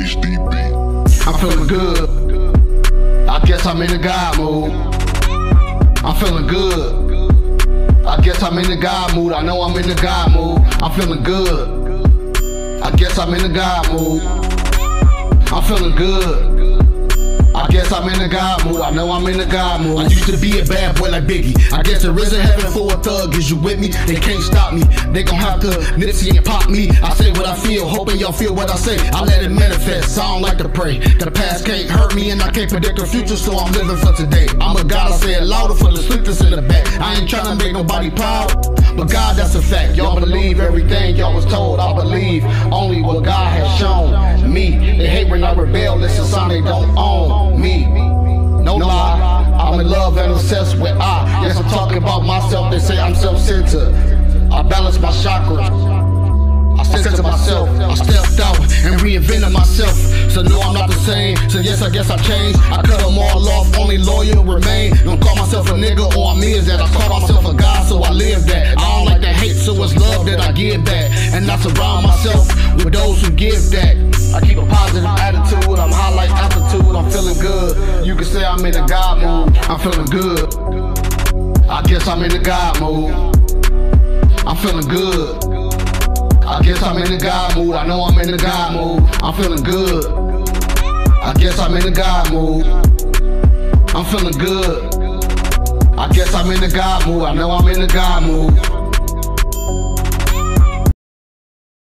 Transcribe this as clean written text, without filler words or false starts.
HDB. I'm feeling good. I guess I'm in the God mood. I'm feeling good. I guess I'm in the God mood. I know I'm in the God mood. I'm feeling good. I guess I'm in the God mood. I'm feeling good. I guess I'm in the God mood. I know I'm in the God mood. I used to be a bad boy like Biggie. I guess there isn't heaven for a thug. Is you with me? They can't stop me. They gon' have to Nipsey and pop me. I say what I feel, hoping y'all feel what I say. I let it manifest, I don't like to pray. The past can't hurt me and I can't predict the future, so I'm living for today. I'm a God, I say it louder for the sleepers in the back. I ain't tryna make nobody proud, but God, that's a fact. Y'all believe everything y'all was told. I believe only what God has shown me. They hate when I rebel, it's a sign they don't own me. No lie, I'm in love and obsessed with I. Yes, I'm talking about myself, they say I'm self-centered. I balance my chakras, I center myself. I stepped out and reinvented myself. So no, I'm not the same, so yes, I guess I changed. I cut them all off, only loyal remain. Don't call myself a nigga, all I mean is that I call myself a God, so I live that. I don't like that hate, so it's love that I give back. And I surround myself with those who give that. I keep a positive attitude, I'm high like altitude, I'm feeling good. You can say I'm in the God mood, I'm feeling good. I guess I'm in the God mood. I'm feeling good. I guess I'm in the God mood, I know I'm in the God mood. I'm feeling good. I guess I'm in the God mood. I'm feeling good. I guess I'm in the God mood, I know I'm in the God mood.